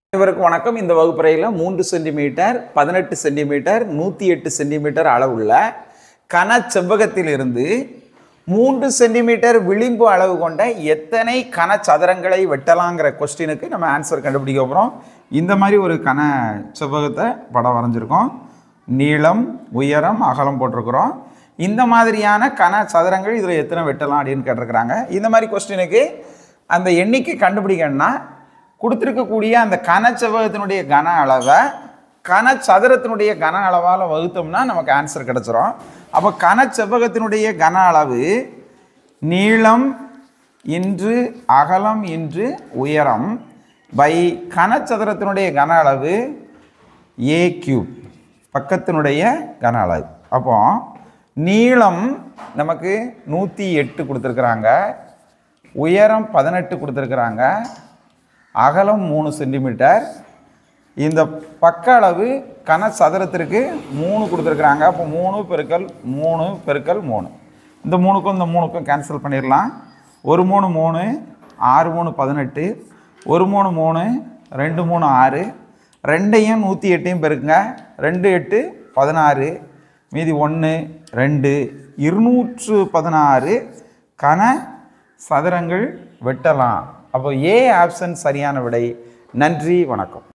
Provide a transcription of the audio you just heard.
அனைவருக்கும் வணக்கம். இந்த வகுப்பறையில் 3 சென்டிமீட்டர் 18 சென்டிமீட்டர் 108 சென்டிமீட்டர் அளவுள்ள கன செவ்வகத்திலிருந்து 3 சென்டிமீட்டர் விளிம்பு அளவு கொண்ட எத்தனை கன சதுரங்களை வெட்டலாங்கிற கொஸ்டினுக்கு நம்ம ஆன்சர் கண்டுபிடிக்க போகிறோம். இந்த மாதிரி ஒரு கன செவ்வகத்தை படம் வரைஞ்சிருக்கோம். நீளம், உயரம், அகலம் போட்டிருக்கிறோம். இந்த மாதிரியான கன சதுரங்கள் இதில் எத்தனை வெட்டலாம் அப்படின்னு கேட்டிருக்கிறாங்க. இந்த மாதிரி கொஸ்டினுக்கு அந்த எண்ணிக்கை கண்டுபிடிக்கணும்னா கொடுத்துருக்கக்கூடிய அந்த கனச்செவ்வகத்தினுடைய கன அளவை கனச்சதுரத்தினுடைய கன அளவால் வகுத்தோம்னா நமக்கு ஆன்சர் கிடச்சிரும். அப்போ கனச்செவ்வகத்தினுடைய கன அளவு நீளம் இன்று அகலம் இன்று உயரம் பை கனச்சதுரத்தினுடைய கன அளவு ஏ கியூப், பக்கத்தினுடைய கன அளவு. அப்போ நீளம் நமக்கு 108 கொடுத்துருக்குறாங்க, உயரம் 18 கொடுத்துருக்குறாங்க, அகலம் 3 சென்டிமீட்டர். இந்த பக்க அளவு கன சதுரத்திற்கு 3 கொடுத்துருக்குறாங்க. அப்போ 3 பெருக்கல் 3 பெருக்கல் 3, இந்த 3க்கும் இந்த 3க்கும் கேன்சல் பண்ணிடலாம். 1 3 3, 6 3 18, 1 3 3, 2 3 6, 2ஐயும் 108ஐயும் பெருக்குங்க. 2 8 16, மீதி 1 2, 216 கன சதுரங்கள் வெட்டலாம். அப்போ ஏ ஆப்ஷன் சரியான விடை. நன்றி, வணக்கம்.